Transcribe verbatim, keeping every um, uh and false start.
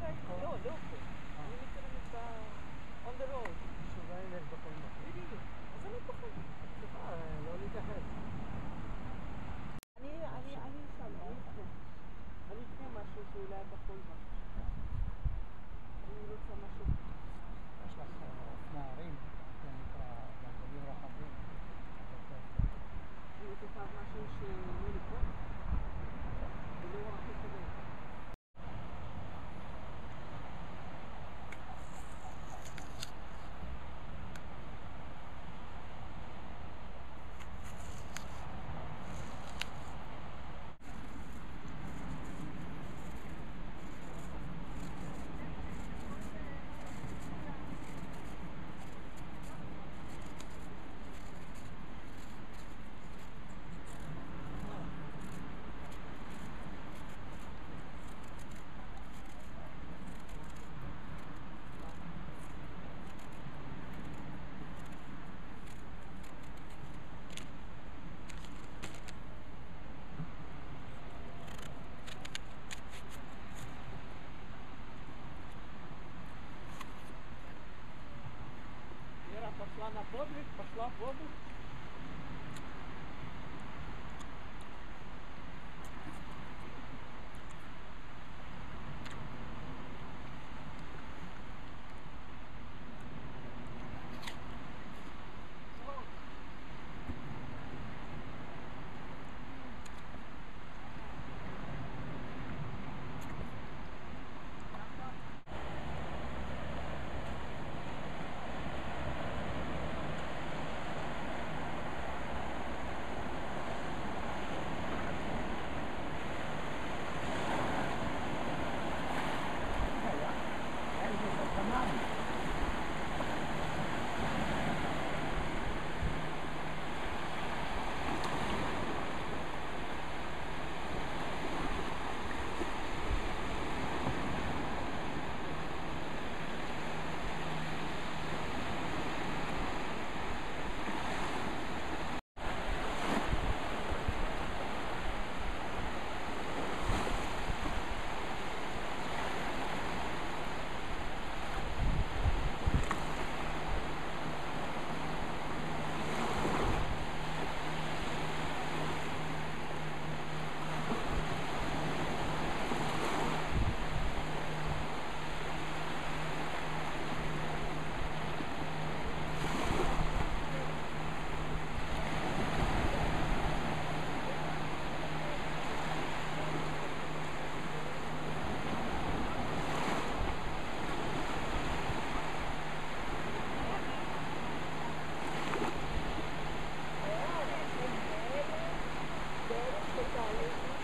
לא, לא פה. אני מתכוונת on the road. שבעים יש בכל מקום. בדיוק. אז אני פחות. סליחה, לא להתייחס. אני אני אני אשאל, אני אקנה. אני אקנה משהו שאולי בכל זאת. אני רוצה משהו. יש לך נערים, זה נקרא גלגלים רחבים. אני רוצה משהו שיהיה לי פה. ולא רק לקבל. Пошла на подвиг, пошла в воду. Thank you.